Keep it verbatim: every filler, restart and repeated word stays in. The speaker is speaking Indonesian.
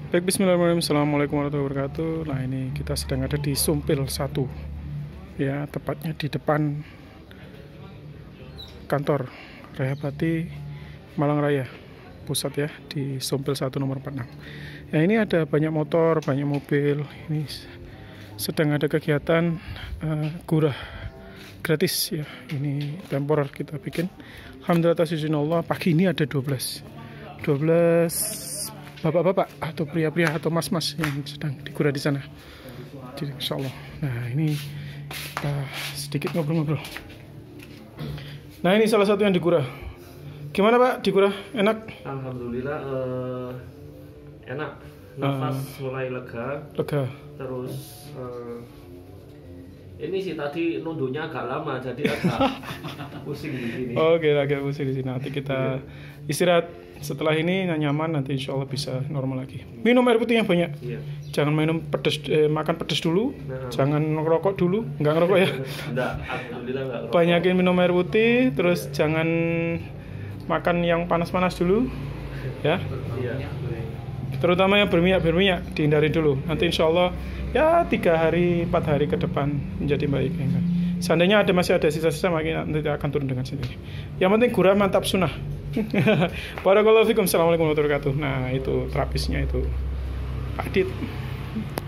Baik, bismillahirrahmanirrahim. Assalamualaikum warahmatullahi wabarakatuh. Nah, ini kita sedang ada di Sumpil satu, ya, tepatnya di depan kantor Rehapati Malang Raya pusat, ya, di Sumpil satu nomor empat puluh enam. Ya, ini ada banyak motor, banyak mobil. Ini sedang ada kegiatan uh, gurah gratis, ya. Ini temporer kita bikin. Alhamdulillah atas izin Allah, pagi ini ada dua belas bapak-bapak atau pria-pria atau mas-mas yang sedang digurah di sana. Jadi insya Allah. Nah, ini kita sedikit ngobrol-ngobrol. Nah, ini salah satu yang digurah. Gimana Pak digurah? Enak? Alhamdulillah uh, enak. Nafas uh, mulai lega. Lega. Terus uh, ini sih tadi nunduknya agak lama, jadi agak pusing di sini. Oke, agak pusing di sini. Nanti kita istirahat. Setelah ini nyaman, nanti insya Allah bisa normal lagi. Minum air putih yang banyak. Iya. Jangan minum pedes, eh, makan pedes dulu. Nah. Jangan ngerokok dulu. Enggak ngerokok ya? Enggak, alhamdulillah enggak ngerokok. Banyakin minum air putih, terus iya. Jangan makan yang panas-panas dulu, ya. Iya. Terutama yang berminyak berminyak dihindari dulu. Nanti insya Allah ya tiga hari, empat hari ke depan menjadi baik. Seandainya ada masih ada sisa-sisa, nanti akan turun dengan sendiri. Yang penting gurah mantap sunnah. Barakallahu fikum. Assalamualaikum warahmatullahi wabarakatuh. Nah, itu terapisnya itu Pak Dit.